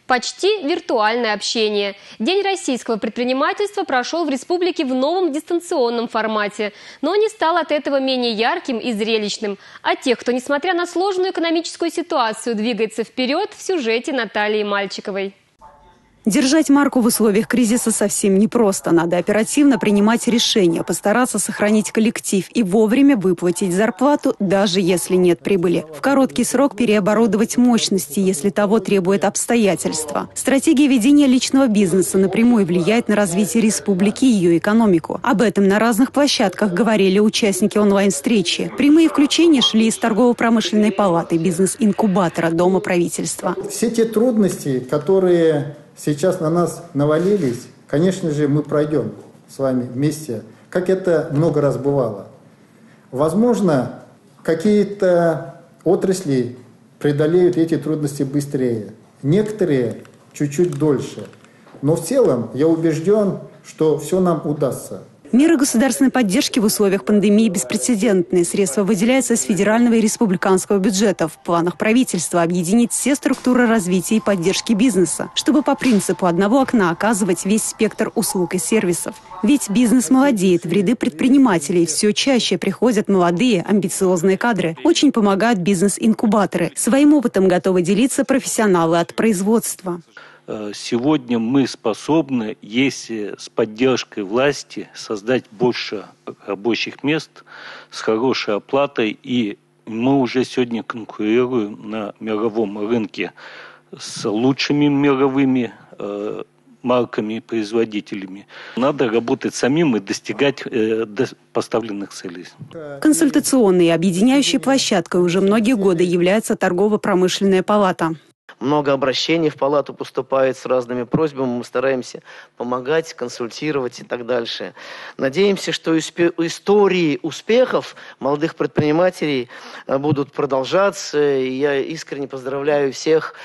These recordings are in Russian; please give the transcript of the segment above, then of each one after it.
Почти виртуальное общение. День российского предпринимательства прошел в республике в новом дистанционном формате, но не стал от этого менее ярким и зрелищным. А тех, кто, несмотря на сложную экономическую ситуацию, двигается вперед, в сюжете Натальи Мальчиковой. Держать марку в условиях кризиса совсем непросто. Надо оперативно принимать решения, постараться сохранить коллектив и вовремя выплатить зарплату, даже если нет прибыли. В короткий срок переоборудовать мощности, если того требует обстоятельства. Стратегия ведения личного бизнеса напрямую влияет на развитие республики и ее экономику. Об этом на разных площадках говорили участники онлайн-встречи. Прямые включения шли из торгово-промышленной палаты, бизнес-инкубатора Дома правительства. Все те трудности, которые сейчас на нас навалились, конечно же, мы пройдем с вами вместе, как это много раз бывало. Возможно, какие-то отрасли преодолеют эти трудности быстрее, некоторые чуть-чуть дольше. Но в целом я убежден, что все нам удастся. Меры государственной поддержки в условиях пандемии беспрецедентные. Средства выделяются из федерального и республиканского бюджета. В планах правительства объединить все структуры развития и поддержки бизнеса, чтобы по принципу одного окна оказывать весь спектр услуг и сервисов. Ведь бизнес молодеет, в ряды предпринимателей все чаще приходят молодые, амбициозные кадры. Очень помогают бизнес-инкубаторы. Своим опытом готовы делиться профессионалы от производства. Сегодня мы способны, если с поддержкой власти, создать больше рабочих мест с хорошей оплатой. И мы уже сегодня конкурируем на мировом рынке с лучшими мировыми марками и производителями. Надо работать самим и достигать поставленных целей. Консультационной и объединяющей площадкой уже многие годы является торгово-промышленная палата. Много обращений в палату поступает с разными просьбами. Мы стараемся помогать, консультировать и так дальше. Надеемся, что истории успехов молодых предпринимателей будут продолжаться. И я искренне поздравляю всех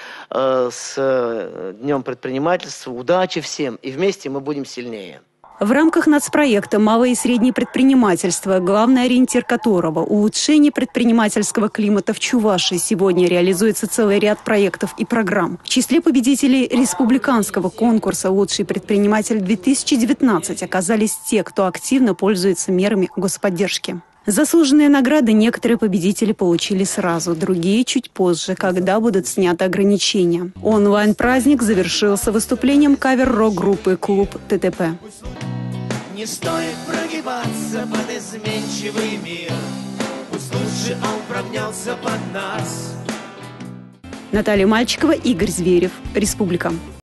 с Днем предпринимательства. Удачи всем. И вместе мы будем сильнее. В рамках нацпроекта «Малое и среднее предпринимательство», главный ориентир которого – улучшение предпринимательского климата в Чувашии, сегодня реализуется целый ряд проектов и программ. В числе победителей республиканского конкурса «Лучший предприниматель-2019» оказались те, кто активно пользуется мерами господдержки. Заслуженные награды некоторые победители получили сразу, другие чуть позже, когда будут сняты ограничения. Онлайн-праздник завершился выступлением кавер-рок-группы «Клуб ТТП». Не стоит прогибаться под изменчивый мир, пусть лучше он прогнался под нас. Наталья Мальчикова, Игорь Зверев. Республика.